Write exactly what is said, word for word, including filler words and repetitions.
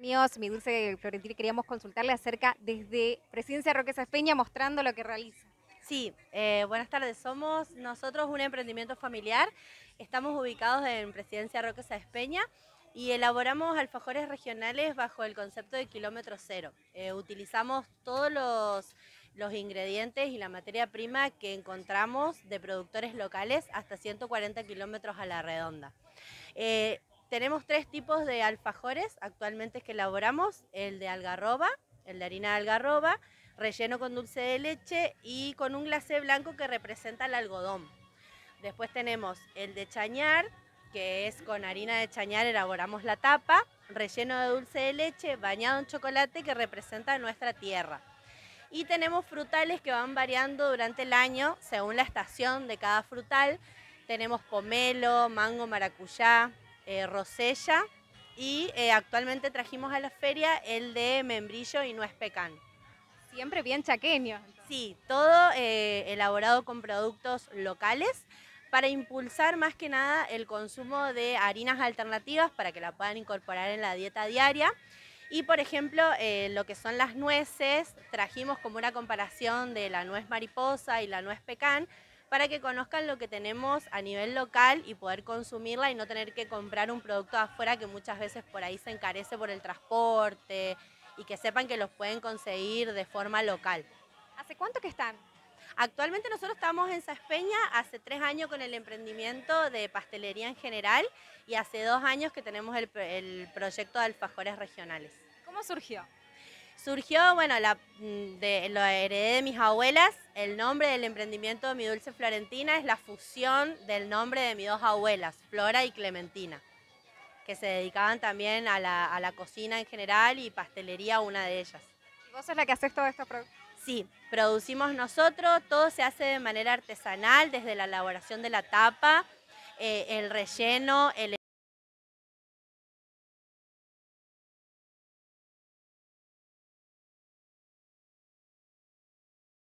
Míos, mi dulce Florentina, queríamos consultarle acerca desde Presidencia Roque Sáenz Peña mostrando lo que realiza. Sí, eh, buenas tardes. Somos nosotros un emprendimiento familiar. Estamos ubicados en Presidencia Roque Sáenz Peña y elaboramos alfajores regionales bajo el concepto de kilómetro cero. Eh, utilizamos todos los, los ingredientes y la materia prima que encontramos de productores locales hasta ciento cuarenta kilómetros a la redonda. Eh, tenemos tres tipos de alfajores actualmente que elaboramos: el de algarroba, el de harina de algarroba, relleno con dulce de leche y con un glacé blanco que representa el algodón. Después tenemos el de chañar, que es con harina de chañar elaboramos la tapa, relleno de dulce de leche, bañado en chocolate que representa nuestra tierra. Y tenemos frutales que van variando durante el año según la estación de cada frutal. Tenemos pomelo, mango, maracuyá, eh, rosella y eh, actualmente trajimos a la feria el de membrillo y nuez pecan. Siempre bien chaqueño. Sí, todo eh, elaborado con productos locales para impulsar más que nada el consumo de harinas alternativas para que la puedan incorporar en la dieta diaria. Y por ejemplo, eh, lo que son las nueces, trajimos como una comparación de la nuez mariposa y la nuez pecan para que conozcan lo que tenemos a nivel local y poder consumirla y no tener que comprar un producto de afuera que muchas veces por ahí se encarece por el transporte, y que sepan que los pueden conseguir de forma local. ¿Hace cuánto que están? Actualmente nosotros estamos en Sáenz Peña hace tres años con el emprendimiento de pastelería en general y hace dos años que tenemos el, el proyecto de alfajores regionales. ¿Cómo surgió? Surgió, bueno, la, de, lo heredé de mis abuelas. El nombre del emprendimiento de Mi Dulce Florentina es la fusión del nombre de mis dos abuelas, Flora y Clementina, que se dedicaban también a la, a la cocina en general y pastelería, una de ellas. ¿Y vos sos la que haces todo esto? Pro- Sí, producimos nosotros, todo se hace de manera artesanal, desde la elaboración de la tapa, eh, el relleno, el